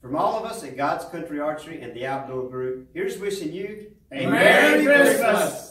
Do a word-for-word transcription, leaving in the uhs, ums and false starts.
From all of us at God's Country Archery and the Outdoor Group, here's wishing you a Merry Christmas!